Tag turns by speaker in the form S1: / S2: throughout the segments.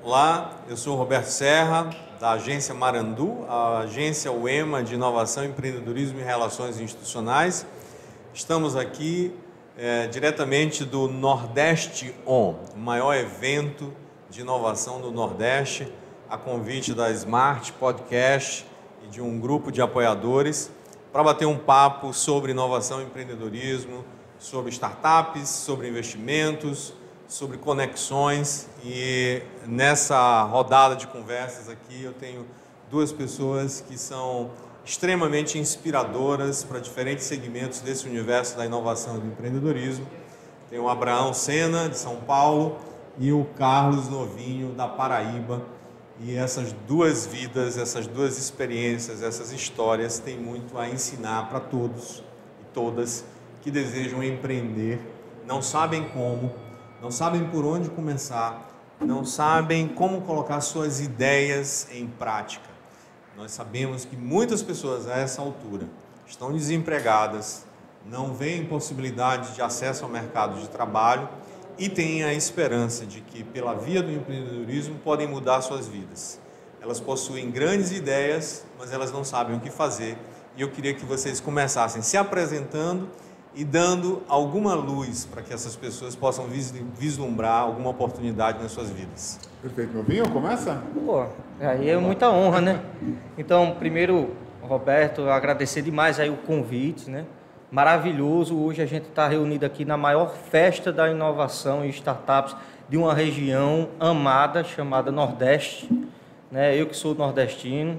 S1: Olá, eu sou Roberto Serra, da agência Marandu, a agência UEMA de Inovação, Empreendedorismo e Relações Institucionais. Estamos aqui diretamente do Nordeste On, o maior evento de inovação do Nordeste, a convite da Smart Podcast e de um grupo de apoiadores, para bater um papo sobre inovação e empreendedorismo, sobre startups, sobre investimentos, sobre conexões. E nessa rodada de conversas aqui eu tenho duas pessoas que são extremamente inspiradoras para diferentes segmentos desse universo da inovação e do empreendedorismo. Tem o Abraão Sena, de São Paulo, e o Carlos Novinho, da Paraíba. E essas duas vidas, essas duas experiências, essas histórias têm muito a ensinar para todos e todas que desejam empreender, não sabem como, não sabem por onde começar, não sabem como colocar suas ideias em prática. Nós sabemos que muitas pessoas a essa altura estão desempregadas, não veem possibilidade de acesso ao mercado de trabalho e têm a esperança de que, pela via do empreendedorismo, podem mudar suas vidas. Elas possuem grandes ideias, mas elas não sabem o que fazer. E eu queria que vocês começassem se apresentando e dando alguma luz para que essas pessoas possam vislumbrar alguma oportunidade nas suas vidas.
S2: Perfeito. Novinho, começa?
S3: Pô, aí é muita honra, né? Então, primeiro, Roberto, agradecer demais aí o convite, né? Maravilhoso. Hoje a gente está reunido aqui na maior festa da inovação e startups de uma região amada chamada Nordeste, né? Eu que sou nordestino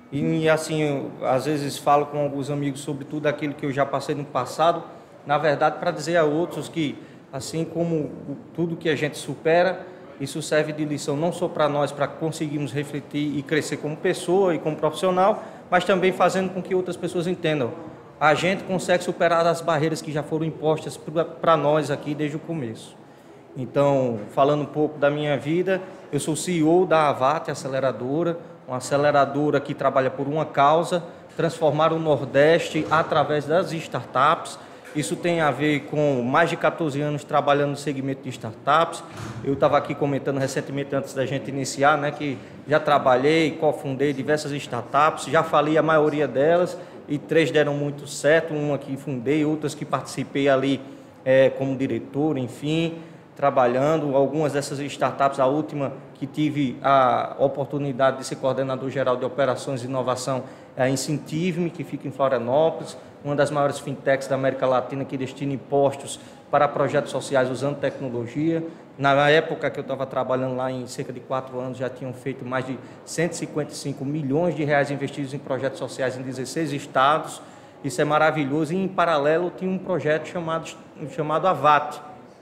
S3: e assim, eu, às vezes falo com alguns amigos sobre tudo aquilo que eu já passei no passado, na verdade, para dizer a outros que, assim como tudo que a gente supera, isso serve de lição não só para nós, para conseguirmos refletir e crescer como pessoa e como profissional, mas também fazendo com que outras pessoas entendam. A gente consegue superar as barreiras que já foram impostas para nós aqui desde o começo. Então, falando um pouco da minha vida, eu sou CEO da Avat Aceleradora, uma aceleradora que trabalha por uma causa, transformar o Nordeste através das startups. Isso tem a ver com mais de 14 anos trabalhando no segmento de startups. Eu estava aqui comentando recentemente, antes da gente iniciar, né, que já trabalhei, cofundei diversas startups, já falei a maioria delas e 3 deram muito certo, uma que fundei, outras que participei ali como diretor, enfim, trabalhando. Algumas dessas startups, a última que tive a oportunidade de ser coordenador geral de operações e inovação é a Incentive-me, que fica em Florianópolis, uma das maiores fintechs da América Latina que destina impostos para projetos sociais usando tecnologia. Na época que eu estava trabalhando lá, em cerca de 4 anos, já tinham feito mais de 155 milhões de reais investidos em projetos sociais em 16 estados. Isso é maravilhoso. E, em paralelo, tinha um projeto chamado Avat.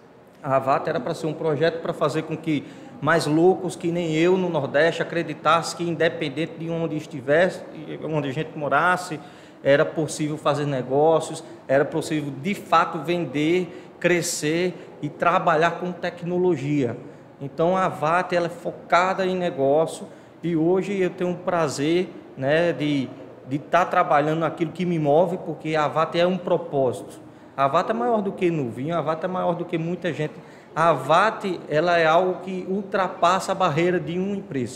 S3: A Avat era para ser um projeto para fazer com que mais loucos que nem eu no Nordeste acreditassem que, independente de onde estivesse, onde a gente morasse, era possível fazer negócios, era possível de fato vender, crescer e trabalhar com tecnologia. Então a Avat ela é focada em negócio e hoje eu tenho um prazer, né, de estar trabalhando naquilo que me move, porque a Avat é um propósito. A Avat é maior do que Novinho, a Avat é maior do que muita gente. A Avat ela é algo que ultrapassa a barreira de uma empresa.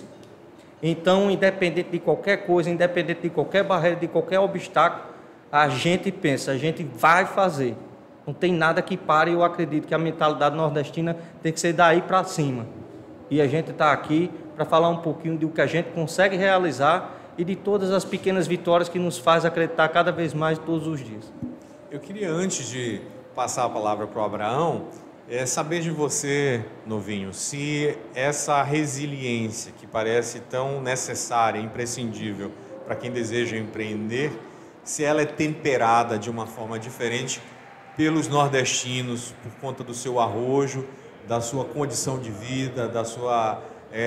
S3: Então, independente de qualquer coisa, independente de qualquer barreira, de qualquer obstáculo, a gente pensa, a gente vai fazer. Não tem nada que pare. Eu acredito que a mentalidade nordestina tem que ser daí para cima. E a gente está aqui para falar um pouquinho do que a gente consegue realizar e de todas as pequenas vitórias que nos faz acreditar cada vez mais todos os dias.
S1: Eu queria, antes de passar a palavra para o Abraão, saber de você, Novinho, se essa resiliência que parece tão necessária, imprescindível para quem deseja empreender, se ela é temperada de uma forma diferente pelos nordestinos, por conta do seu arrojo, da sua condição de vida, da sua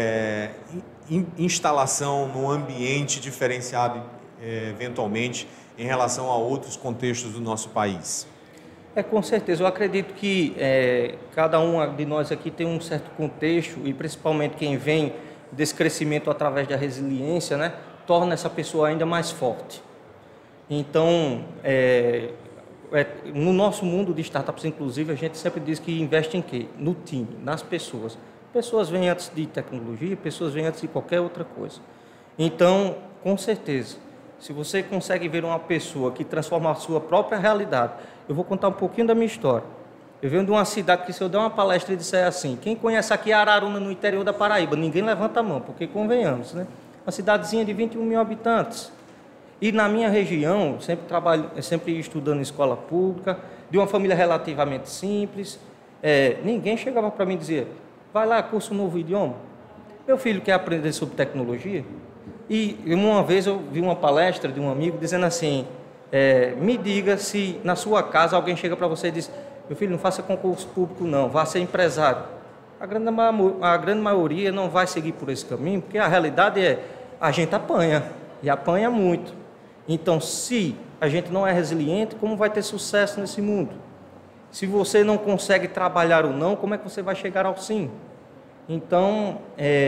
S1: instalação num ambiente diferenciado, eventualmente, em relação a outros contextos do nosso país.
S3: Com certeza. Eu acredito que cada um de nós aqui tem um certo contexto e principalmente quem vem desse crescimento através da resiliência, né, torna essa pessoa ainda mais forte. Então, no nosso mundo de startups, inclusive, a gente sempre diz que investe em quê? No time, nas pessoas. Pessoas vêm antes de tecnologia, pessoas vêm antes de qualquer outra coisa. Então, com certeza, se você consegue ver uma pessoa que transforma a sua própria realidade, eu vou contar um pouquinho da minha história. Eu venho de uma cidade que, se eu der uma palestra e disser assim, quem conhece aqui Araruna, no interior da Paraíba, ninguém levanta a mão, porque convenhamos, né? Uma cidadezinha de 21 mil habitantes. E na minha região, sempre estudando em escola pública, de uma família relativamente simples, ninguém chegava para mim e dizia, vai lá, curso um novo idioma. Meu filho quer aprender sobre tecnologia. E uma vez eu vi uma palestra de um amigo dizendo assim, me diga se na sua casa alguém chega para você e diz, meu filho, não faça concurso público não, vá ser empresário. A grande maioria não vai seguir por esse caminho, porque a realidade é, a gente apanha, e apanha muito. Então, se a gente não é resiliente, como vai ter sucesso nesse mundo? Se você não consegue trabalhar o não, como é que você vai chegar ao sim? Então,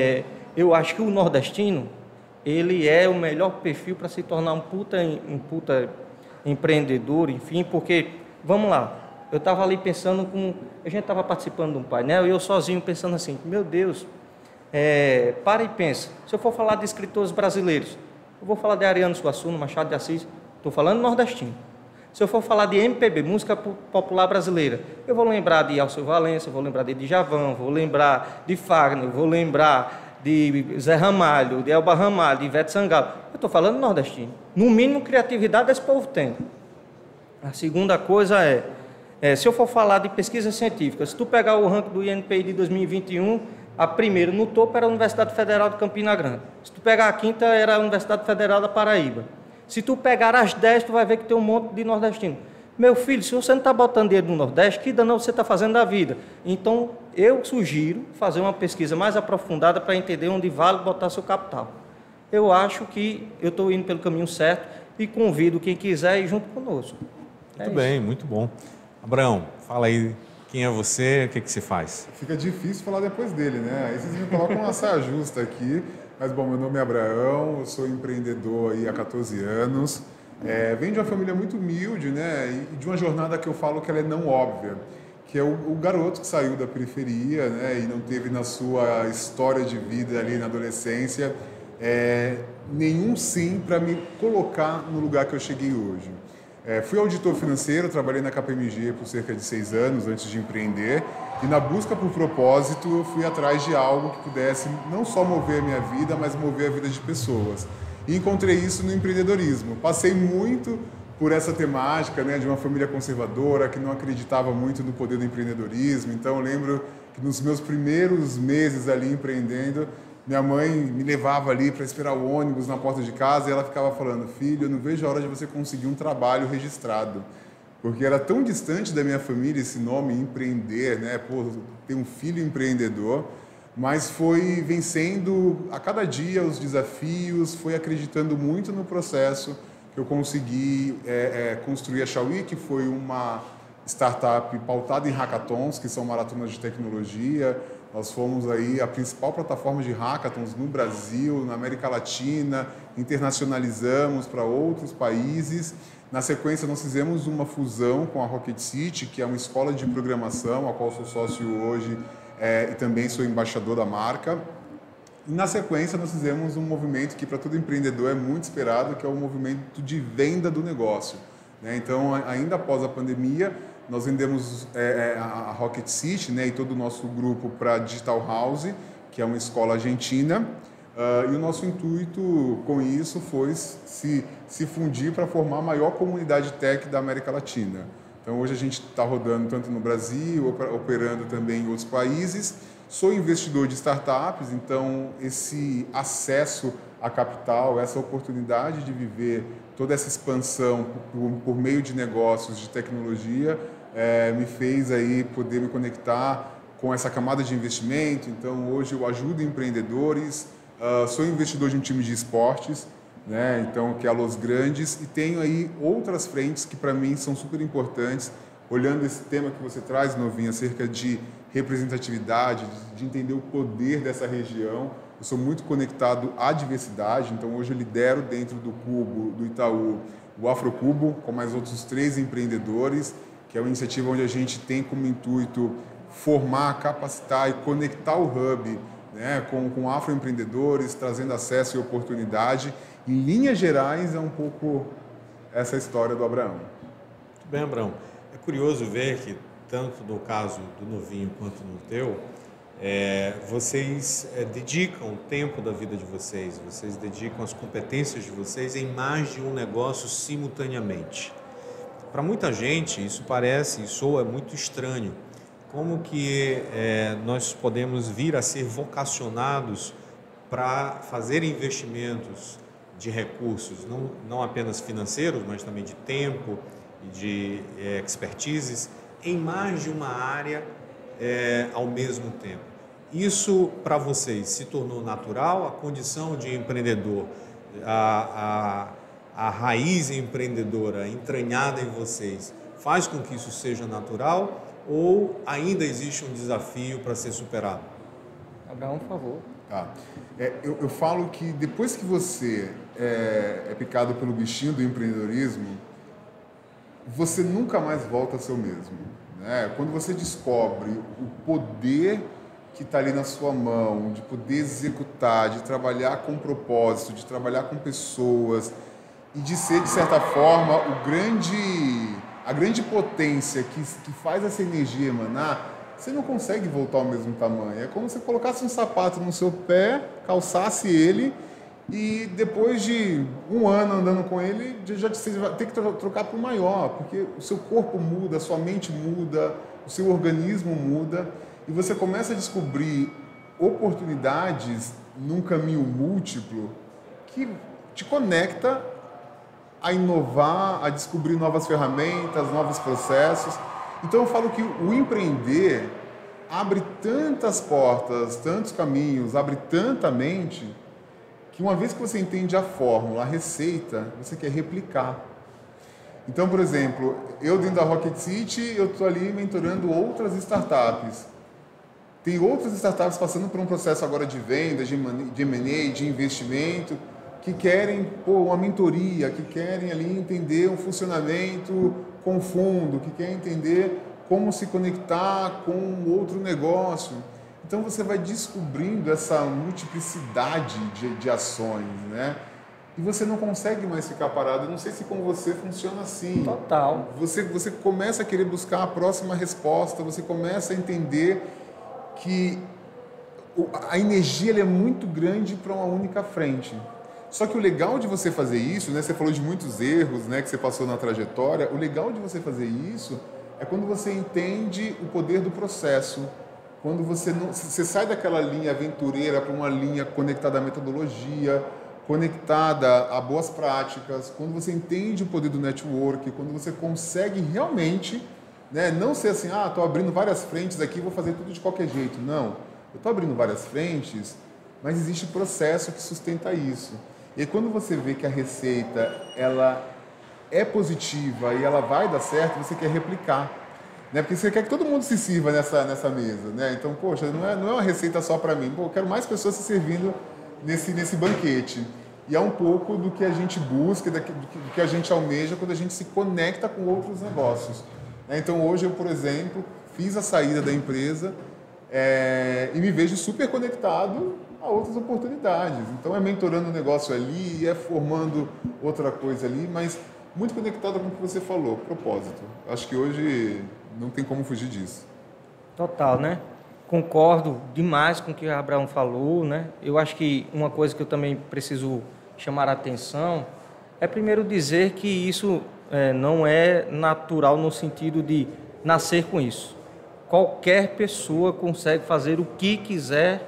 S3: eu acho que o nordestino, ele é o melhor perfil para se tornar um puta empreendedor, enfim, porque, vamos lá, eu estava ali pensando a gente estava participando de um painel e eu sozinho pensando assim, meu Deus, para e pensa, se eu for falar de escritores brasileiros, eu vou falar de Ariano Suassuna, Machado de Assis, estou falando nordestino. Se eu for falar de MPB, música popular brasileira, eu vou lembrar de Alceu Valença, vou lembrar de Djavan, vou lembrar de Fagner, vou lembrar de Zé Ramalho, de Elba Ramalho, de Ivete Sangalo. Eu estou falando nordestino. No mínimo, criatividade esse povo tem. A segunda coisa se eu for falar de pesquisa científica, se tu pegar o ranking do INPI de 2021, a primeira no topo era a Universidade Federal de Campina Grande. Se tu pegar a quinta, era a Universidade Federal da Paraíba. Se tu pegar as 10, tu vai ver que tem um monte de nordestino. Meu filho, se você não está botando dinheiro no Nordeste, que danão você está fazendo da vida? Então, eu sugiro fazer uma pesquisa mais aprofundada para entender onde vale botar seu capital. Eu acho que eu estou indo pelo caminho certo e convido quem quiser ir junto conosco.
S1: Muito bem, muito bom. Abraão, fala aí quem é você, o que você faz?
S2: Fica difícil falar depois dele, né? Aí vocês me colocam uma saia justa aqui. Mas, bom, meu nome é Abraão, eu sou empreendedor aí há 14 anos. Venho de uma família muito humilde, né? E de uma jornada que eu falo que ela é não óbvia, que é o garoto que saiu da periferia, né? E não teve na sua história de vida ali na adolescência nenhum sim para me colocar no lugar que eu cheguei hoje. Fui auditor financeiro, trabalhei na KPMG por cerca de 6 anos antes de empreender e na busca por propósito eu fui atrás de algo que pudesse não só mover a minha vida, mas mover a vida de pessoas. E encontrei isso no empreendedorismo. Passei muito por essa temática, né, de uma família conservadora que não acreditava muito no poder do empreendedorismo. Então eu lembro que nos meus primeiros meses ali empreendendo, minha mãe me levava ali para esperar o ônibus na porta de casa e ela ficava falando, filho, eu não vejo a hora de você conseguir um trabalho registrado. Porque era tão distante da minha família esse nome, empreender, né? Pô, ter um filho empreendedor, mas foi vencendo a cada dia os desafios, foi acreditando muito no processo que eu consegui construir a Xiaoyi, que foi uma startup pautada em hackathons, que são maratonas de tecnologia. Nós fomos aí a principal plataforma de hackathons no Brasil, na América Latina, internacionalizamos para outros países. Na sequência, nós fizemos uma fusão com a Rocket City, que é uma escola de programação, a qual sou sócio hoje e também sou embaixador da marca. E na sequência, nós fizemos um movimento que para todo empreendedor é muito esperado, que é o movimento de venda do negócio. Então, ainda após a pandemia, nós vendemos a Rocket City, né, e todo o nosso grupo para a Digital House, que é uma escola argentina. E o nosso intuito com isso foi se fundir para formar a maior comunidade tech da América Latina. Então, hoje a gente está rodando tanto no Brasil, operando também em outros países. Sou investidor de startups, então esse acesso a capital, essa oportunidade de viver toda essa expansão por meio de negócios, de tecnologia, me fez aí poder me conectar com essa camada de investimento. Então, hoje eu ajudo empreendedores, sou investidor de um time de esportes, né? Então, que é a Los Grandes, e tenho aí outras frentes que para mim são super importantes, olhando esse tema que você traz, Novinha, acerca de representatividade, de entender o poder dessa região. Eu sou muito conectado à diversidade, então hoje eu lidero dentro do Cubo, do Itaú, o Afrocubo, com mais outros 3 empreendedores, que é uma iniciativa onde a gente tem como intuito formar, capacitar e conectar o Hub, né, com afroempreendedores, trazendo acesso e oportunidade. Em linhas gerais, é um pouco essa história do Abraão.
S1: Muito bem, Abraão. É curioso ver que, tanto no caso do Novinho quanto no teu, vocês dedicam o tempo da vida de vocês, vocês dedicam as competências de vocês em mais de um negócio simultaneamente. Para muita gente, isso parece e soa muito estranho. Como que nós podemos vir a ser vocacionados para fazer investimentos de recursos, não apenas financeiros, mas também de tempo e de expertises, em mais de uma área ao mesmo tempo? Isso, para vocês, se tornou natural? A condição de empreendedor, a raiz empreendedora entranhada em vocês, faz com que isso seja natural ou ainda existe um desafio para ser superado?
S3: Abraão, por favor.
S2: Tá. Eu falo que depois que você é picado pelo bichinho do empreendedorismo, você nunca mais volta a ser o mesmo, né? Quando você descobre o poder que está ali na sua mão, de poder executar, de trabalhar com propósito, de trabalhar com pessoas e de ser, de certa forma, a grande potência que faz essa energia emanar, você não consegue voltar ao mesmo tamanho. É como se você colocasse um sapato no seu pé, calçasse ele e depois de um ano andando com ele, você vai ter que trocar para o maior, porque o seu corpo muda, a sua mente muda, o seu organismo muda e você começa a descobrir oportunidades num caminho múltiplo que te conecta a inovar, a descobrir novas ferramentas, novos processos. Então eu falo que o empreender abre tantas portas, tantos caminhos, abre tanta mente, que uma vez que você entende a fórmula, a receita, você quer replicar. Então, por exemplo, eu dentro da Rocket City, eu estou ali mentorando outras startups. Tem outras startups passando por um processo agora de venda, de M&A, de investimento, que querem uma mentoria, que querem ali entender um funcionamento com o fundo, que querem entender como se conectar com outro negócio. Então você vai descobrindo essa multiplicidade de ações, né? E você não consegue mais ficar parado. Eu não sei se com você funciona assim.
S3: Total.
S2: Você começa a querer buscar a próxima resposta, você começa a entender que a energia ela é muito grande para uma única frente. Só que o legal de você fazer isso, né, você falou de muitos erros, né, que você passou na trajetória, o legal de você fazer isso é quando você entende o poder do processo, quando você sai daquela linha aventureira para uma linha conectada à metodologia, conectada a boas práticas, quando você entende o poder do network, quando você consegue realmente, né, não ser assim, estou abrindo várias frentes aqui, vou fazer tudo de qualquer jeito. Não, eu estou abrindo várias frentes, mas existe processo que sustenta isso. E aí, quando você vê que a receita ela é positiva e ela vai dar certo, você quer replicar, né? Porque você quer que todo mundo se sirva nessa mesa, né? Então, poxa, não é uma receita só para mim. Pô, eu quero mais pessoas se servindo nesse banquete. E é um pouco do que a gente busca, do que a gente almeja quando a gente se conecta com outros negócios, né? Então, hoje eu, por exemplo, fiz a saída da empresa e me vejo super conectado a outras oportunidades. Então é mentorando um negócio ali, é formando outra coisa ali, mas muito conectado com o que você falou, propósito. Acho que hoje não tem como fugir disso.
S3: Total, né? Concordo demais com o que o Abraão falou, né? Eu acho que uma coisa que eu também preciso chamar a atenção é primeiro dizer que isso não é natural no sentido de nascer com isso. Qualquer pessoa consegue fazer o que quiser.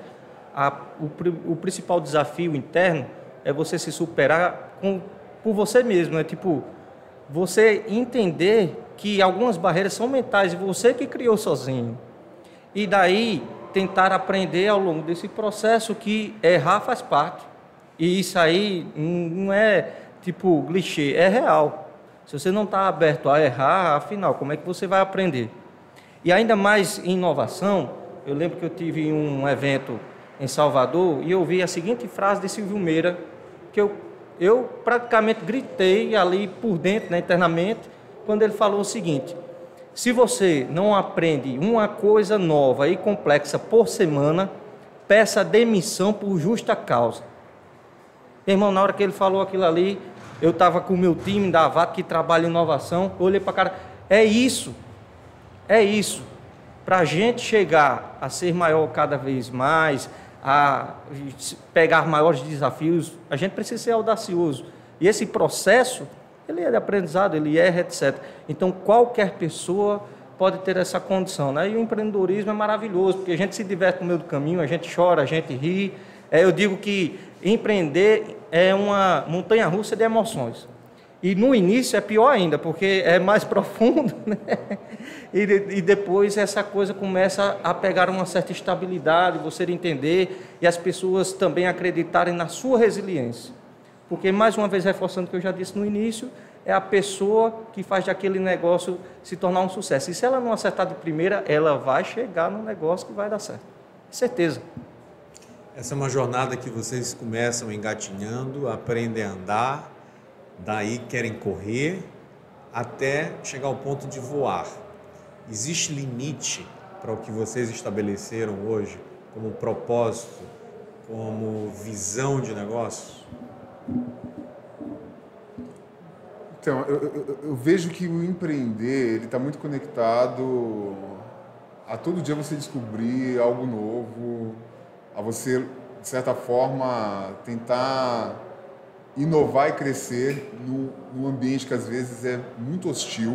S3: O principal desafio interno é você se superar por você mesmo, né? Tipo, você entender que algumas barreiras são mentais e você que criou sozinho. E daí tentar aprender ao longo desse processo que errar faz parte. E isso aí não é tipo clichê, é real. Se você não está aberto a errar, afinal, como é que você vai aprender? E ainda mais em inovação, eu lembro que eu tive um evento em Salvador, e eu ouvi a seguinte frase de Silvio Meira, que eu praticamente gritei ali por dentro, né, internamente, quando ele falou o seguinte: Se você não aprende uma coisa nova e complexa por semana, peça demissão por justa causa. Meu irmão, na hora que ele falou aquilo ali, eu estava com o meu time da VAT que trabalha em inovação, eu olhei para a cara, é isso. Para a gente chegar a ser maior cada vez mais, a pegar maiores desafios, a gente precisa ser audacioso. E esse processo, ele é de aprendizado, ele é etc. Então, qualquer pessoa pode ter essa condição, né? E o empreendedorismo é maravilhoso, porque a gente se diverte no meio do caminho, a gente chora, a gente ri. Eu digo que empreender é uma montanha-russa de emoções. E no início é pior ainda, porque é mais profundo, né? E depois essa coisa começa a pegar uma certa estabilidade, você entender, e as pessoas também acreditarem na sua resiliência. Porque, mais uma vez, reforçando o que eu já disse no início, é a pessoa que faz daquele negócio se tornar um sucesso. E se ela não acertar de primeira, ela vai chegar no negócio que vai dar certo. Certeza.
S1: Essa é uma jornada que vocês começam engatinhando, aprendem a andar, daí querem correr, até chegar ao ponto de voar. Existe limite para o que vocês estabeleceram hoje como propósito, como visão de negócio?
S2: Então, eu vejo que o empreender, ele está muito conectado a todo dia você descobrir algo novo, a você, de certa forma, tentar inovar e crescer num ambiente que às vezes é muito hostil.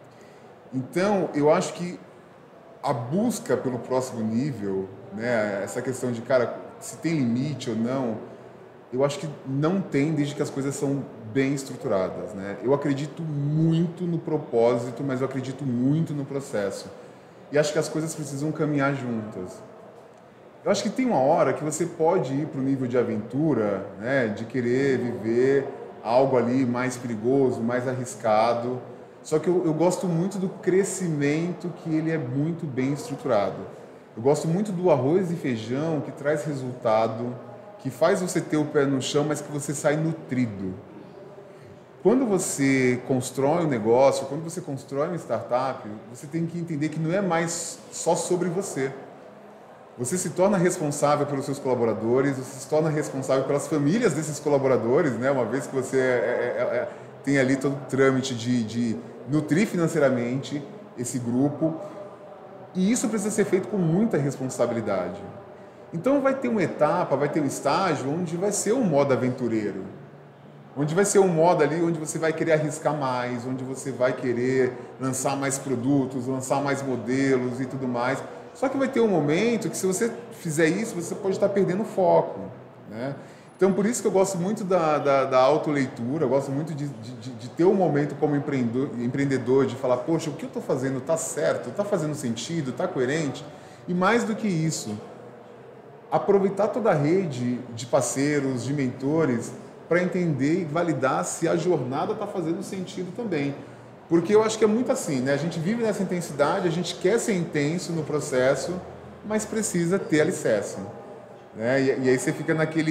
S2: Então, eu acho que a busca pelo próximo nível, né, essa questão de, cara, se tem limite ou não, eu acho que não tem, desde que as coisas são bem estruturadas, né? Eu acredito muito no propósito, mas eu acredito muito no processo. E acho que as coisas precisam caminhar juntas. Eu acho que tem uma hora que você pode ir para o nível de aventura, né, de querer viver algo ali mais perigoso, mais arriscado. Só que eu gosto muito do crescimento, que ele é muito bem estruturado. Eu gosto muito do arroz e feijão, que traz resultado, que faz você ter o pé no chão, mas que você sai nutrido. Quando você constrói um negócio, quando você constrói uma startup, você tem que entender que não é mais só sobre você. Você se torna responsável pelos seus colaboradores, você se torna responsável pelas famílias desses colaboradores, né? Uma vez que você tem ali todo o trâmite de nutrir financeiramente esse grupo. E isso precisa ser feito com muita responsabilidade. Então vai ter uma etapa, vai ter um estágio onde vai ser um modo aventureiro. Onde vai ser um modo ali onde você vai querer arriscar mais, onde você vai querer lançar mais produtos, lançar mais modelos e tudo mais. Só que vai ter um momento que, se você fizer isso, você pode estar perdendo o foco, né? Então, por isso que eu gosto muito da autoleitura, eu gosto muito de ter um momento como empreendedor, de falar, poxa, o que eu estou fazendo está certo, está fazendo sentido, está coerente? E mais do que isso, aproveitar toda a rede de parceiros, de mentores, para entender e validar se a jornada está fazendo sentido também. Porque eu acho que é muito assim, né? A gente vive nessa intensidade, a gente quer ser intenso no processo, mas precisa ter alicerce, né? E aí você fica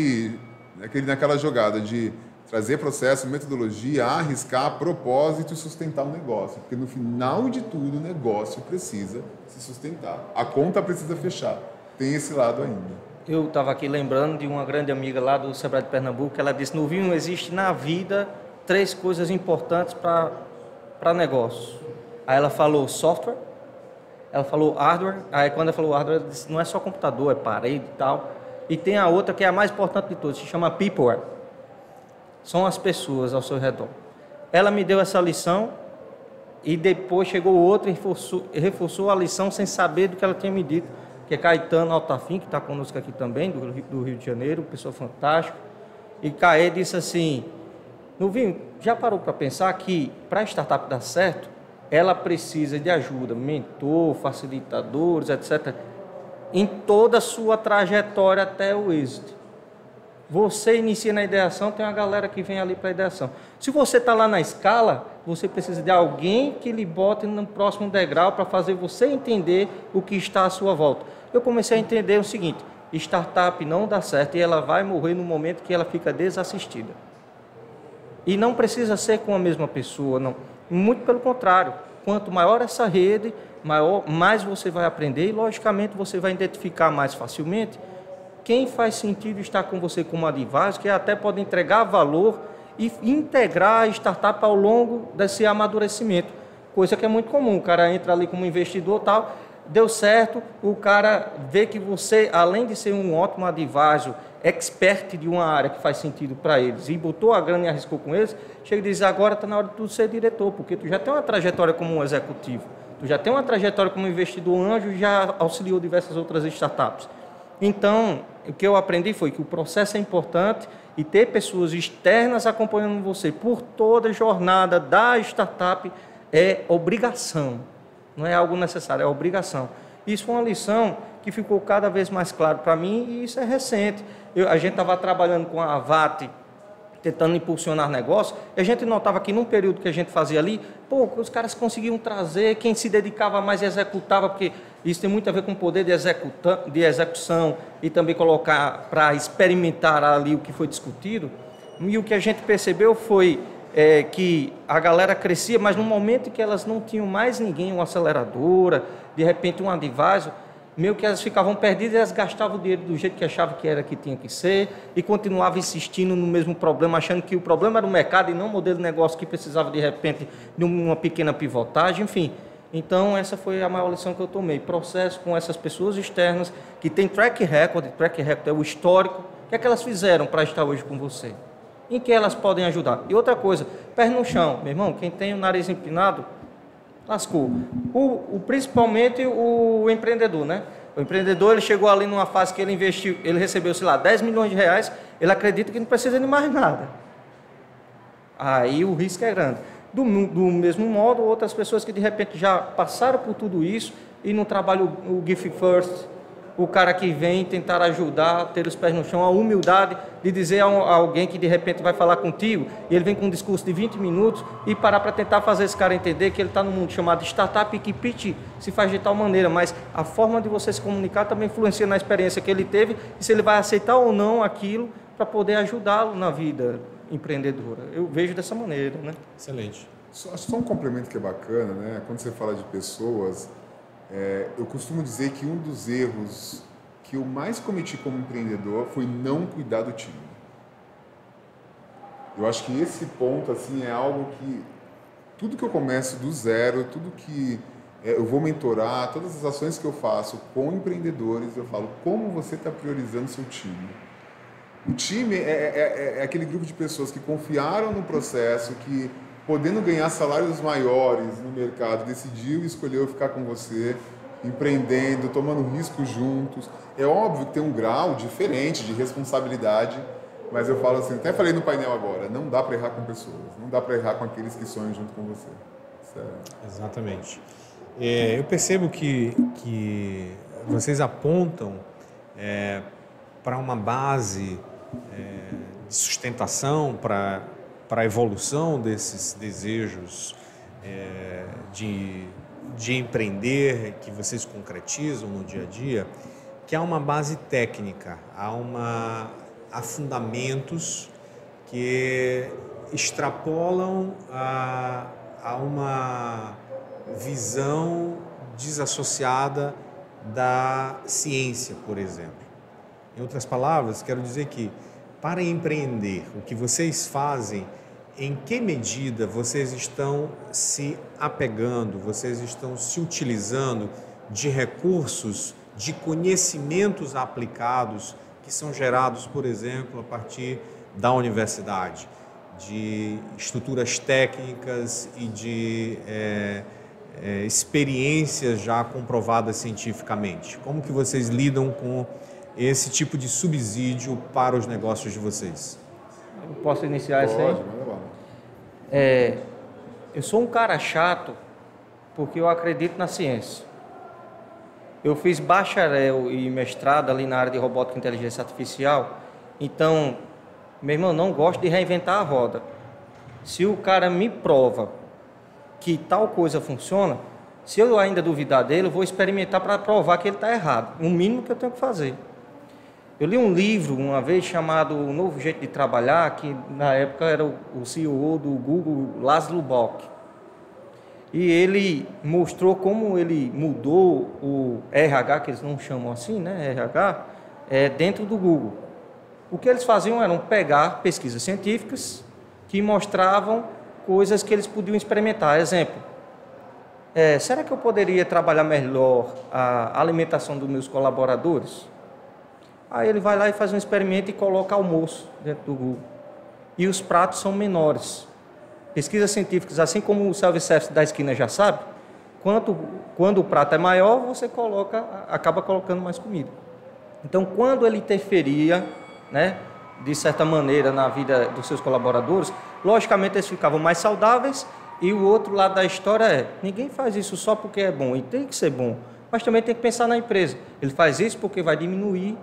S2: naquela jogada de trazer processo, metodologia, arriscar, propósito e sustentar o negócio. Porque no final de tudo, o negócio precisa se sustentar. A conta precisa fechar. Tem esse lado ainda.
S3: Eu estava aqui lembrando de uma grande amiga lá do Sebrae de Pernambuco, que ela disse, no Vinho existe na vida 3 coisas importantes para negócio. Aí ela falou software, ela falou hardware, aí quando ela falou hardware, ela disse, não é só computador, é parede e tal. E tem a outra que é a mais importante de todas, se chama peopleware. São as pessoas ao seu redor. Ela me deu essa lição e depois chegou outra e reforçou a lição sem saber do que ela tinha me dito, que é Caetano Altafim, que está conosco aqui também, do Rio de Janeiro, pessoa fantástica. E Caê disse assim, Novinho, já parou para pensar que para a startup dar certo, ela precisa de ajuda, mentor, facilitadores, etc., em toda a sua trajetória até o êxito. Você inicia na ideação, tem uma galera que vem ali para a ideação. Se você está lá na escala, você precisa de alguém que lhe bote no próximo degrau para fazer você entender o que está à sua volta. Eu comecei a entender o seguinte, startup não dá certo e ela vai morrer no momento que ela fica desassistida. E não precisa ser com a mesma pessoa, não. Muito pelo contrário. quanto maior essa rede, mais você vai aprender e, logicamente, você vai identificar mais facilmente quem faz sentido estar com você como advisor, que até pode entregar valor e integrar a startup ao longo desse amadurecimento. Coisa que é muito comum, o cara entra ali como investidor e tal, deu certo, o cara vê que você, além de ser um ótimo advisor, expert de uma área que faz sentido para eles, e botou a grana e arriscou com eles, chega e diz, agora está na hora de tu ser diretor, porque tu já tem uma trajetória como um executivo, tu já tem uma trajetória como investidor anjo e já auxiliou diversas outras startups. Então, o que eu aprendi foi que o processo é importante e ter pessoas externas acompanhando você por toda a jornada da startup é obrigação, não é algo necessário, é obrigação. Isso foi uma lição que ficou cada vez mais claro para mim e isso é recente. A gente estava trabalhando com a VAT, tentando impulsionar negócios, e a gente notava que num período que a gente fazia ali, os caras conseguiam trazer, quem se dedicava mais e executava, porque isso tem muito a ver com o poder de execução e também colocar para experimentar ali o que foi discutido. E o que a gente percebeu foi que a galera crescia, mas no momento em que elas não tinham mais ninguém, uma aceleradora, de repente um advisor, meio que elas ficavam perdidas e elas gastavam o dinheiro do jeito que achavam que era que tinha que ser e continuavam insistindo no mesmo problema, achando que o problema era o mercado e não o modelo de negócio que precisava de repente de uma pequena pivotagem, enfim. Então essa foi a maior lição que eu tomei, processo com essas pessoas externas que tem track record é o histórico, o que é que elas fizeram para estar hoje com você? Em que elas podem ajudar? E outra coisa, pé no chão, meu irmão, quem tem o nariz empinado, lascou. Principalmente o empreendedor, né? O empreendedor, ele chegou ali numa fase que ele investiu, ele recebeu, sei lá, 10 milhões de reais, ele acredita que não precisa de mais nada. Aí o risco é grande. Do mesmo modo, outras pessoas que de repente já passaram por tudo isso e no trabalho o Give First, o cara que vem tentar ajudar, ter os pés no chão, a humildade de dizer a alguém que de repente vai falar contigo e ele vem com um discurso de 20 minutos e parar para tentar fazer esse cara entender que ele está num mundo chamado startup e que pitch se faz de tal maneira, mas a forma de você se comunicar também influencia na experiência que ele teve e se ele vai aceitar ou não aquilo para poder ajudá-lo na vida empreendedora. Eu vejo dessa maneira, né?
S1: Excelente.
S2: Só um complemento que é bacana, né? Quando você fala de pessoas, eu costumo dizer que um dos erros que eu mais cometi como empreendedor foi não cuidar do time. Eu acho que esse ponto assim é algo que tudo que eu começo do zero, tudo que eu vou mentorar, todas as ações que eu faço com empreendedores, eu falo como você está priorizando seu time. O time é aquele grupo de pessoas que confiaram no processo, que podendo ganhar salários maiores no mercado, decidiu e escolheu ficar com você, empreendendo, tomando riscos juntos. É óbvio que tem um grau diferente de responsabilidade, mas eu falo assim, até falei no painel agora, não dá para errar com pessoas, não dá para errar com aqueles que sonham junto com você. Sério.
S1: Exatamente. Eu percebo que vocês apontam para uma base de sustentação, para a evolução desses desejos de empreender, que vocês concretizam no dia a dia, que há uma base técnica, há fundamentos que extrapolam a uma visão desassociada da ciência, por exemplo. Em outras palavras, quero dizer que, para empreender, o que vocês fazem, em que medida vocês estão se apegando, vocês estão se utilizando de recursos, de conhecimentos aplicados que são gerados, por exemplo, a partir da universidade, de estruturas técnicas e de experiências já comprovadas cientificamente. Como que vocês lidam com esse tipo de subsídio para os negócios de vocês?
S3: Eu posso iniciar isso aí?
S2: Pode, manda lá.
S3: Eu sou um cara chato porque eu acredito na ciência. Eu fiz bacharel e mestrado ali na área de robótica e inteligência artificial, então, meu irmão, não gosto de reinventar a roda. Se o cara me prova que tal coisa funciona, se eu ainda duvidar dele, eu vou experimentar para provar que ele está errado. O mínimo que eu tenho que fazer. Eu li um livro uma vez chamado O Novo Jeito de Trabalhar, que na época era o CEO do Google, Laszlo Bock. e ele mostrou como ele mudou o RH, que eles não chamam assim, né, RH, dentro do Google. O que eles faziam era pegar pesquisas científicas que mostravam coisas que eles podiam experimentar. Exemplo, será que eu poderia trabalhar melhor a alimentação dos meus colaboradores? Aí ele vai lá e faz um experimento e coloca almoço dentro do Google. E os pratos são menores. Pesquisas científicas, assim como o self-service da esquina já sabe, quando o prato é maior, você acaba colocando mais comida. Então, quando ele interferia, né, de certa maneira na vida dos seus colaboradores, logicamente eles ficavam mais saudáveis. E o outro lado da história ninguém faz isso só porque é bom, e tem que ser bom, mas também tem que pensar na empresa. Ele faz isso porque vai diminuir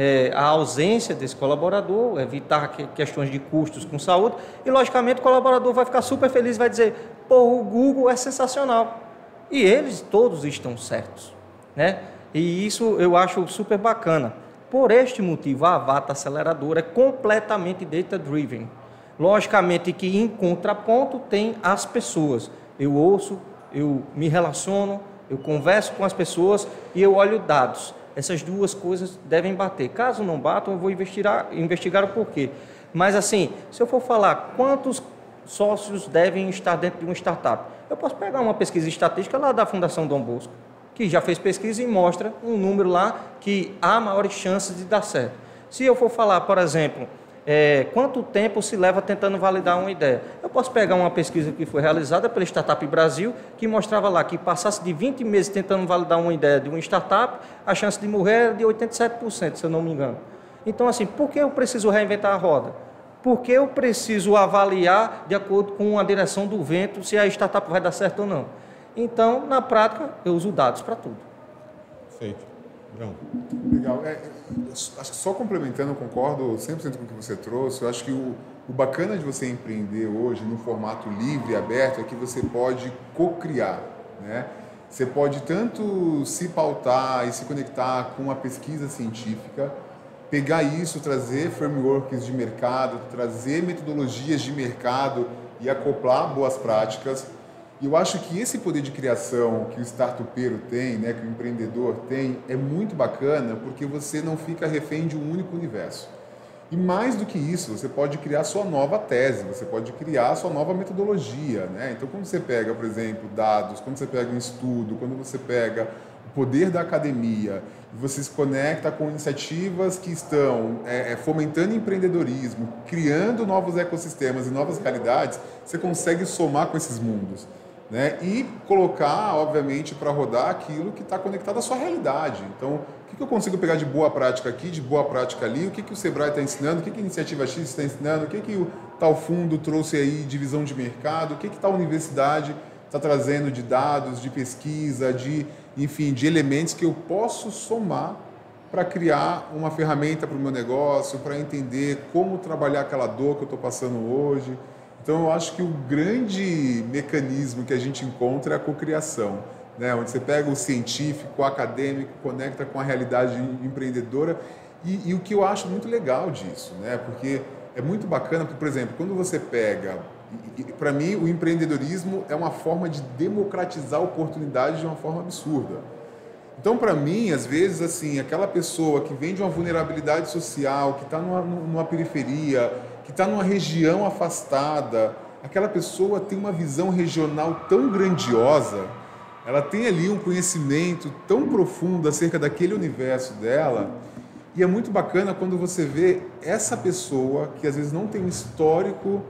S3: a ausência desse colaborador, evitar questões de custos com saúde, e logicamente o colaborador vai ficar super feliz, vai dizer, pô, o Google é sensacional. E eles todos estão certos, né? E isso eu acho super bacana. Por este motivo, a Avata Aceleradora é completamente data-driven. Logicamente que em contraponto tem as pessoas. Eu ouço, eu me relaciono, eu converso com as pessoas e eu olho dados. Essas duas coisas devem bater. Caso não batam, eu vou investigar o porquê. Mas assim, se eu for falar quantos sócios devem estar dentro de uma startup, eu posso pegar uma pesquisa estatística lá da Fundação Dom Bosco, que já fez pesquisa e mostra um número lá que há maiores chances de dar certo. Se eu for falar, por exemplo, quanto tempo se leva tentando validar uma ideia, eu posso pegar uma pesquisa que foi realizada pela Startup Brasil, que mostrava lá que passasse de 20 meses tentando validar uma ideia de uma startup, a chance de morrer era de 87%, se eu não me engano. Então, assim, por que eu preciso reinventar a roda? Porque eu preciso avaliar de acordo com a direção do vento se a startup vai dar certo ou não. Então, na prática, eu uso dados para tudo.
S1: Perfeito. João.
S2: Legal. Acho que só complementando, eu concordo 100% com o que você trouxe. Eu acho que o bacana de você empreender hoje, num formato livre e aberto, é que você pode co-criar, né? Você pode tanto se pautar e se conectar com a pesquisa científica, pegar isso, trazer frameworks de mercado, trazer metodologias de mercado e acoplar boas práticas. E eu acho que esse poder de criação que o startupeiro tem, né, que o empreendedor tem, é muito bacana porque você não fica refém de um único universo. E mais do que isso, você pode criar sua nova tese, você pode criar sua nova metodologia, né? Então, quando você pega, por exemplo, dados, quando você pega um estudo, quando você pega o poder da academia, você se conecta com iniciativas que estão fomentando empreendedorismo, criando novos ecossistemas e novas realidades, você consegue somar com esses mundos, né? E colocar, obviamente, para rodar aquilo que está conectado à sua realidade. Então, o que eu consigo pegar de boa prática aqui, de boa prática ali, o que o Sebrae está ensinando, o que a Iniciativa X está ensinando, o que o tal fundo trouxe aí de visão de mercado, o que tal universidade está trazendo de dados, de pesquisa, enfim, de elementos que eu posso somar para criar uma ferramenta para o meu negócio, para entender como trabalhar aquela dor que eu estou passando hoje. Então, eu acho que o grande mecanismo que a gente encontra é a cocriação, né? Onde você pega o científico, o acadêmico, conecta com a realidade empreendedora. E o que eu acho muito legal disso, né? Porque é muito bacana, porque, por exemplo, quando você pega... Para mim, o empreendedorismo é uma forma de democratizar oportunidades de uma forma absurda. Então, para mim, às vezes, assim, aquela pessoa que vem de uma vulnerabilidade social, que está numa periferia, que está numa região afastada, aquela pessoa tem uma visão regional tão grandiosa, ela tem ali um conhecimento tão profundo acerca daquele universo dela, e é muito bacana quando você vê essa pessoa, que às vezes não tem um histórico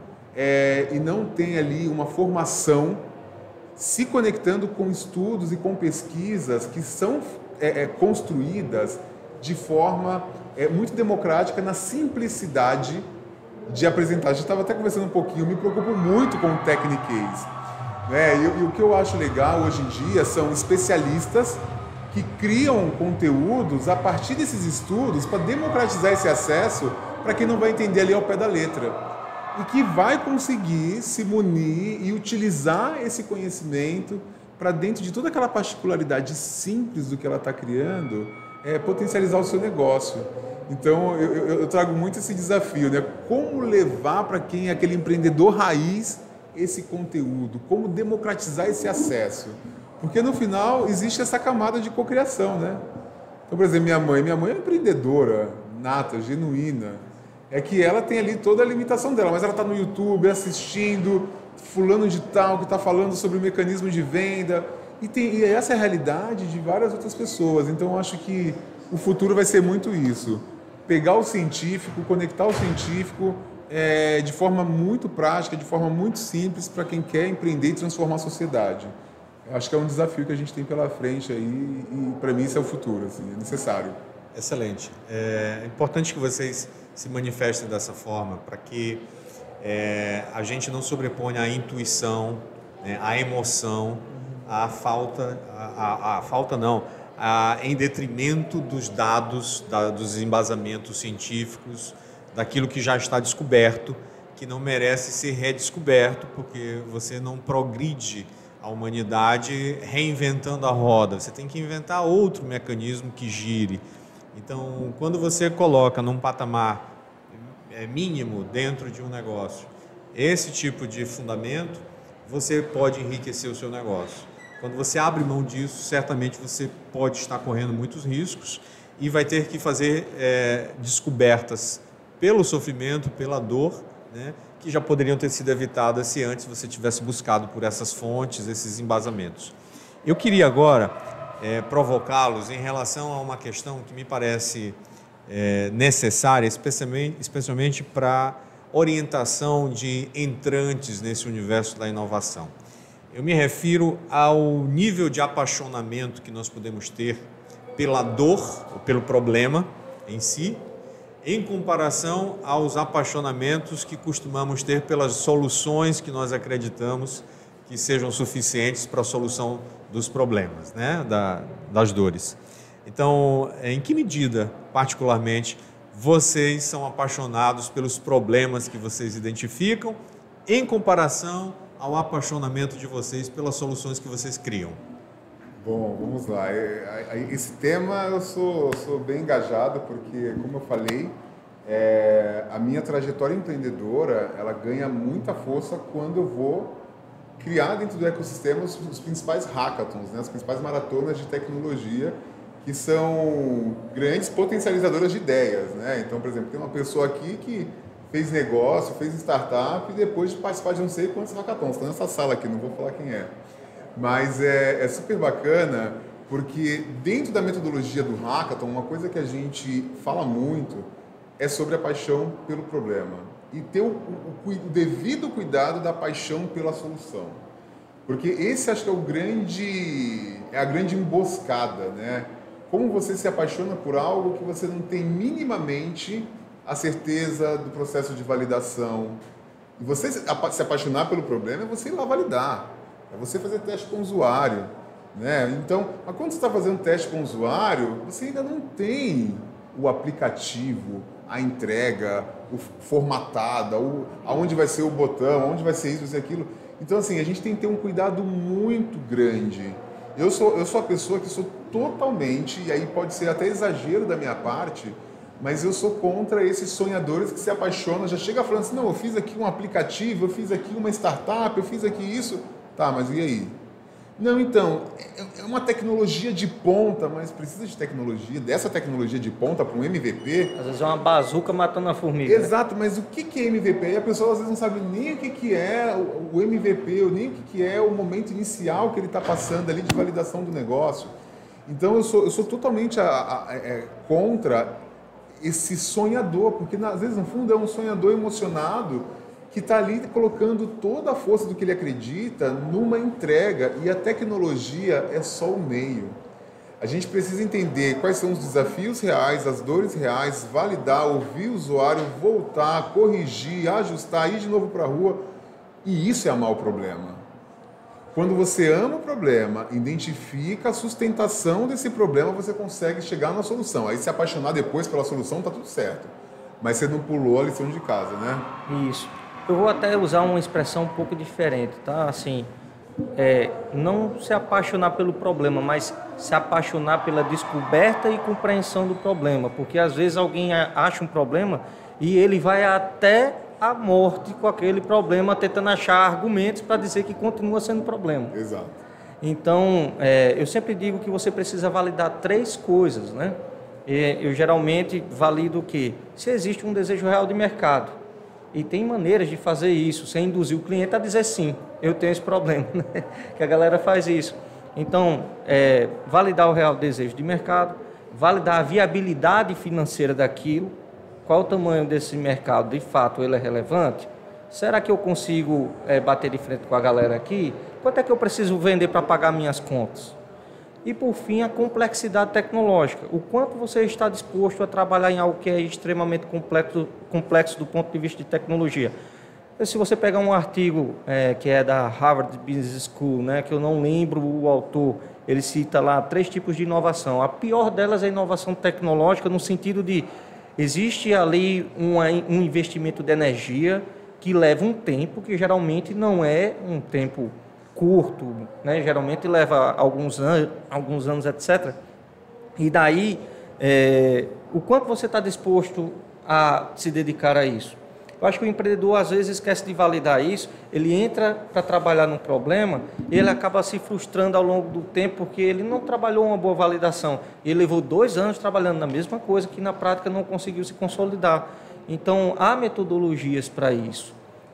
S2: e não tem ali uma formação, se conectando com estudos e com pesquisas que são construídas de forma muito democrática, na simplicidade de apresentar. A gente estava até conversando um pouquinho, eu me preocupo muito com o Technicase, né? E o que eu acho legal hoje em dia são especialistas que criam conteúdos a partir desses estudos para democratizar esse acesso para quem não vai entender ali ao pé da letra. E que vai conseguir se munir e utilizar esse conhecimento para, dentro de toda aquela particularidade simples do que ela está criando, potencializar o seu negócio. Então, eu trago muito esse desafio, né? Como levar para quem é aquele empreendedor raiz esse conteúdo, como democratizar esse acesso. Porque no final existe essa camada de cocriação, né? Então, por exemplo, minha mãe é empreendedora, nata, genuína. É que ela tem ali toda a limitação dela, mas ela está no YouTube assistindo fulano de tal que está falando sobre o mecanismo de venda. E essa é a realidade de várias outras pessoas. Então, eu acho que o futuro vai ser muito isso. Pegar o científico, conectar o científico de forma muito prática, de forma muito simples para quem quer empreender e transformar a sociedade. Eu acho que é um desafio que a gente tem pela frente aí e para mim isso é o futuro, assim, é necessário.
S1: Excelente. É importante que vocês se manifestem dessa forma para que a gente não sobreponha a intuição, né, a emoção, em detrimento dos dados, dos embasamentos científicos, daquilo que já está descoberto, que não merece ser redescoberto, porque você não progride a humanidade reinventando a roda. Você tem que inventar outro mecanismo que gire. Então, quando você coloca num patamar mínimo dentro de um negócio esse tipo de fundamento, você pode enriquecer o seu negócio. Quando você abre mão disso, certamente você pode estar correndo muitos riscos e vai ter que fazer descobertas pelo sofrimento, pela dor, né, que já poderiam ter sido evitadas se antes você tivesse buscado por essas fontes, esses embasamentos. Eu queria agora provocá-los em relação a uma questão que me parece necessária, especialmente para orientação de entrantes nesse universo da inovação. Eu me refiro ao nível de apaixonamento que nós podemos ter pela dor, ou pelo problema em si, em comparação aos apaixonamentos que costumamos ter pelas soluções que nós acreditamos que sejam suficientes para a solução dos problemas, né? das dores. Então, em que medida, particularmente, vocês são apaixonados pelos problemas que vocês identificam em comparação ao apaixonamento de vocês pelas soluções que vocês criam?
S2: Bom, vamos lá. Esse tema eu sou bem engajado porque, como eu falei, a minha trajetória empreendedora ela ganha muita força quando eu vou criar dentro do ecossistema os principais hackathons, né? As principais maratonas de tecnologia que são grandes potencializadoras de ideias, né? Então, por exemplo, tem uma pessoa aqui que fez negócio, fez startup e depois de participar de não sei quantos hackathons. Está nessa sala aqui, não vou falar quem é. Mas é super bacana porque dentro da metodologia do hackathon, uma coisa que a gente fala muito é sobre a paixão pelo problema e ter o devido cuidado da paixão pela solução. Porque esse acho que é a grande emboscada, né? Como você se apaixona por algo que você não tem minimamente a certeza do processo de validação. E você se apaixonar pelo problema é você ir lá validar, é você fazer teste com o usuário, né? Então, mas quando você está fazendo teste com o usuário, você ainda não tem o aplicativo, a entrega, o formatada, aonde vai ser o botão, aonde vai ser isso, vai ser aquilo. Então, assim, a gente tem que ter um cuidado muito grande. Eu sou a pessoa que sou totalmente, e aí pode ser até exagero da minha parte, mas eu sou contra esses sonhadores que se apaixonam, já chega falando assim, não, eu fiz aqui um aplicativo, eu fiz aqui uma startup, eu fiz aqui isso. Tá, mas e aí? Não, então, é uma tecnologia de ponta, mas precisa de tecnologia, dessa tecnologia de ponta para um MVP.
S3: Às vezes é uma bazuca matando a formiga.
S2: Exato, né? Mas o que é MVP? E a pessoa às vezes não sabe nem o que é o MVP, ou nem o que é o momento inicial que ele está passando ali de validação do negócio. Então eu sou totalmente contra esse sonhador, porque às vezes no fundo é um sonhador emocionado que está ali colocando toda a força do que ele acredita numa entrega, e a tecnologia é só o meio. A gente precisa entender quais são os desafios reais, as dores reais, validar, ouvir o usuário, voltar, corrigir, ajustar, ir de novo para a rua, e isso é amar o problema. Quando você ama o problema, identifica a sustentação desse problema, você consegue chegar na solução. Aí se apaixonar depois pela solução, está tudo certo. Mas você não pulou a lição de casa, né?
S3: Isso. Eu vou até usar uma expressão um pouco diferente, tá? Assim, não se apaixonar pelo problema, mas se apaixonar pela descoberta e compreensão do problema. Porque às vezes alguém acha um problema e ele vai até a morte com aquele problema, tentando achar argumentos para dizer que continua sendo problema.
S2: Exato.
S3: Então, eu sempre digo que você precisa validar 3 coisas, né? Eu geralmente valido o quê? Se existe um desejo real de mercado. E tem maneiras de fazer isso, sem induzir o cliente a dizer sim, eu tenho esse problema, né? Que a galera faz isso. Então, validar o real desejo de mercado, validar a viabilidade financeira daquilo, qual o tamanho desse mercado, de fato, ele é relevante? Será que eu consigo bater de frente com a galera aqui? Quanto é que eu preciso vender para pagar minhas contas? E, por fim, a complexidade tecnológica. O quanto você está disposto a trabalhar em algo que é extremamente complexo do ponto de vista de tecnologia. Se você pegar um artigo que é da Harvard Business School, né, que eu não lembro o autor, ele cita lá 3 tipos de inovação. A pior delas é a inovação tecnológica, no sentido de existe ali um investimento de energia que leva um tempo, que geralmente não é um tempo curto, né? Geralmente leva alguns anos, etc. E daí, o quanto você está disposto a se dedicar a isso? Eu acho que o empreendedor, às vezes, esquece de validar isso, ele entra para trabalhar num problema e ele acaba se frustrando ao longo do tempo porque ele não trabalhou uma boa validação. Ele levou 2 anos trabalhando na mesma coisa que, na prática, não conseguiu se consolidar. Então, há metodologias para isso.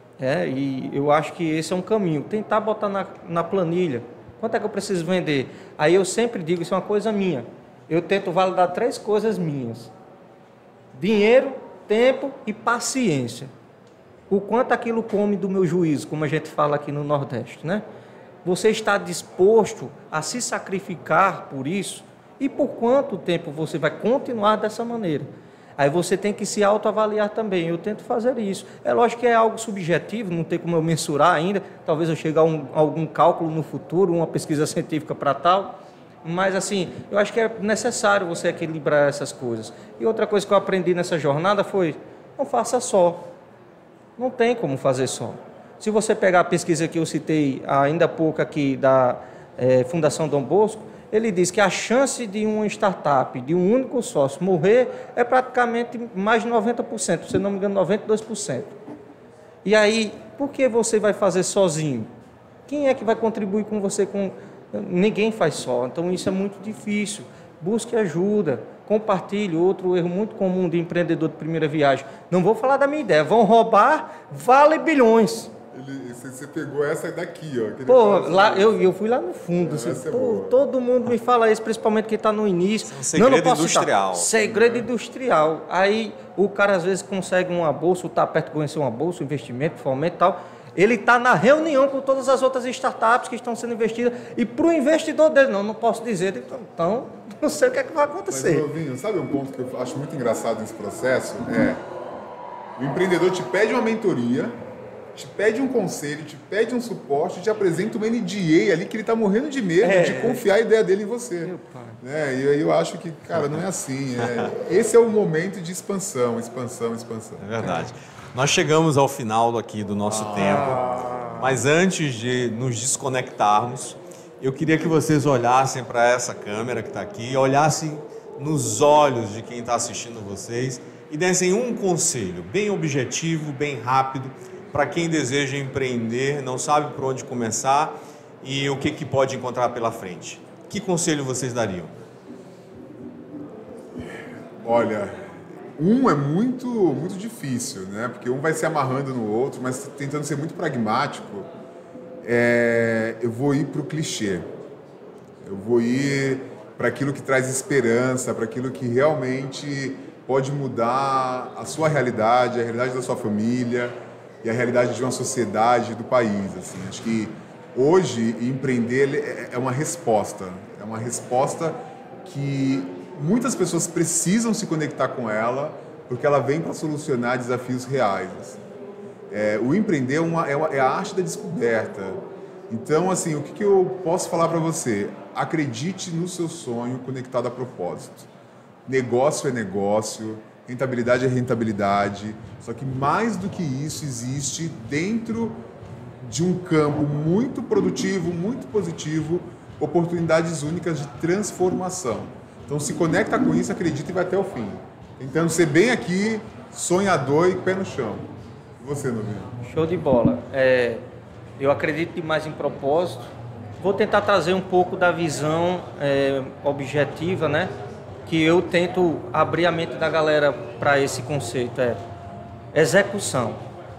S3: E eu acho que esse é um caminho. Tentar botar na planilha. Quanto é que eu preciso vender? Aí eu sempre digo, isso é uma coisa minha. Eu tento validar 3 coisas minhas. Dinheiro, tempo e paciência. O quanto aquilo come do meu juízo, como a gente fala aqui no Nordeste, né? Você está disposto a se sacrificar por isso? E por quanto tempo você vai continuar dessa maneira? Aí você tem que se autoavaliar também. Eu tento fazer isso. É lógico que é algo subjetivo, não tem como eu mensurar ainda. Talvez eu chegue a algum cálculo no futuro, uma pesquisa científica para tal. Mas, assim, eu acho que é necessário você equilibrar essas coisas. E outra coisa que eu aprendi nessa jornada foi, não faça só. Não tem como fazer só. Se você pegar a pesquisa que eu citei ainda há pouco aqui da Fundação Dom Bosco, ele diz que a chance de uma startup, de um único sócio morrer é praticamente mais de 90%, se não me engano, 92%. E aí, por que você vai fazer sozinho? Quem é que vai contribuir com você? Ninguém faz só, então isso é muito difícil. Busque ajuda, compartilhe. Outro erro muito comum de empreendedor de primeira viagem. Não vou falar da minha ideia, vão roubar, vale bilhões.
S2: Você pegou essa daqui, ó.
S3: Pô, lá, eu fui lá no fundo. Assim,
S2: É
S3: todo mundo me fala isso, principalmente quem está no início.
S1: É um segredo industrial.
S3: Segredo industrial. Aí o cara às vezes consegue uma bolsa, está perto de conhecer uma bolsa, um investimento, fomento e tal. Ele está na reunião com todas as outras startups que estão sendo investidas. E para o investidor dele, não posso dizer. Então, não sei o que é que vai acontecer.
S2: Mas, Vinho, sabe um ponto que eu acho muito engraçado nesse processo? O empreendedor te pede uma mentoria, te pede um conselho, te pede um suporte, te apresenta uma NDA ali que ele está morrendo de medo de confiar a ideia dele em você.
S3: Meu pai.
S2: E aí eu acho que, cara, não é assim. Esse é o momento de expansão.
S1: É verdade. Nós chegamos ao final aqui do nosso tempo, mas antes de nos desconectarmos, eu queria que vocês olhassem para essa câmera que está aqui, olhassem nos olhos de quem está assistindo vocês e dessem um conselho bem objetivo, bem rápido, para quem deseja empreender, não sabe por onde começar e o que pode encontrar pela frente. Que conselho vocês dariam?
S2: Olha, é muito difícil, né? Porque um vai se amarrando no outro, mas tentando ser muito pragmático, eu vou ir para o clichê. Eu vou ir para aquilo que traz esperança, para aquilo que realmente pode mudar a sua realidade, a realidade da sua família e a realidade de uma sociedade, do país. Assim. Acho que hoje empreender é uma resposta que muitas pessoas precisam se conectar com ela, porque ela vem para solucionar desafios reais. Assim. O empreender é a arte da descoberta. Então, assim, o que eu posso falar para você? Acredite no seu sonho conectado a propósito. Negócio é negócio, rentabilidade é rentabilidade, só que mais do que isso existe dentro de um campo muito produtivo, muito positivo, oportunidades únicas de transformação. Então se conecta com isso, acredita e vai até o fim. Tentando ser bem aqui, sonhador e pé no chão. Você, Novinho?
S3: Show de bola. Eu acredito demais em propósito. Vou tentar trazer um pouco da visão objetiva, né? Que eu tento abrir a mente da galera para esse conceito. Execução.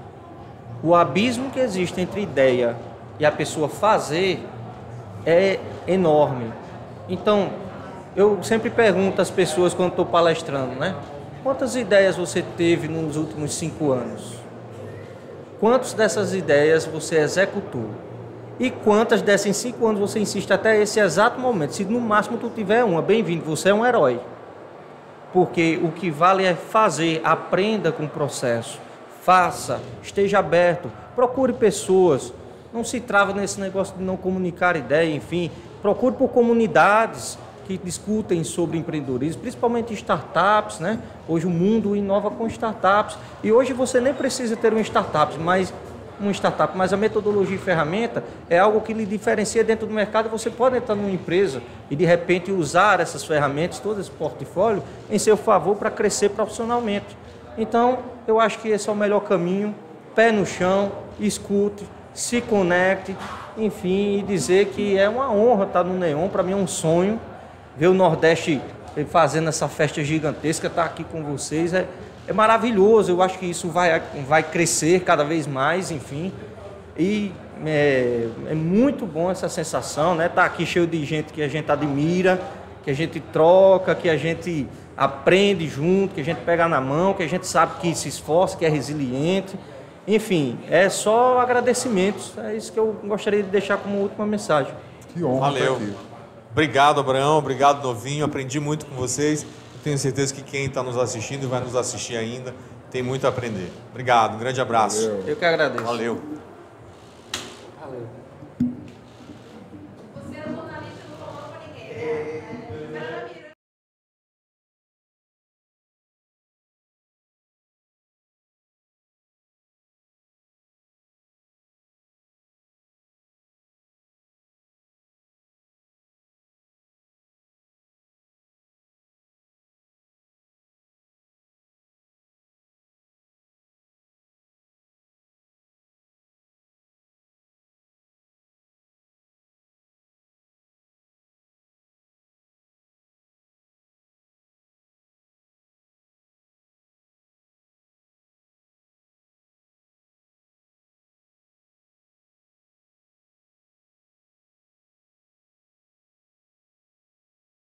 S3: O abismo que existe entre ideia e a pessoa fazer é enorme. Então, eu sempre pergunto às pessoas quando estou palestrando, né? Quantas ideias você teve nos últimos 5 anos? Quantas dessas ideias você executou? E quantas dessas em 5 anos você insiste até esse exato momento? Se no máximo tu tiver uma, bem-vindo, você é um herói. Porque o que vale é fazer, aprenda com o processo. Faça, esteja aberto, procure pessoas. Não se trava nesse negócio de não comunicar ideia, enfim. Procure por comunidades que discutem sobre empreendedorismo, principalmente startups, né? Hoje o mundo inova com startups. E hoje você nem precisa ter uma startup, mas a metodologia e ferramenta é algo que lhe diferencia dentro do mercado. Você pode entrar numa empresa e de repente usar essas ferramentas, todo esse portfólio, em seu favor para crescer profissionalmente. Então, eu acho que esse é o melhor caminho. Pé no chão, escute, se conecte, enfim, e dizer que é uma honra estar no Neon. Para mim é um sonho ver o Nordeste fazendo essa festa gigantesca, estar aqui com vocês é maravilhoso. Eu acho que isso vai crescer cada vez mais, enfim. E é muito bom essa sensação, né? Estar aqui cheio de gente que a gente admira, que a gente troca, que a gente aprende junto, que a gente pega na mão, que a gente sabe que se esforça, que é resiliente. Enfim, é só agradecimentos. É isso que eu gostaria de deixar como última mensagem.
S2: Que honra.
S1: Valeu.
S2: Estar aqui.
S1: Obrigado, Abraão. Obrigado, Novinho. Aprendi muito com vocês. Tenho certeza que quem está nos assistindo e vai nos assistir ainda tem muito a aprender. Obrigado. Um grande abraço.
S2: Valeu.
S3: Eu que agradeço.
S1: Valeu.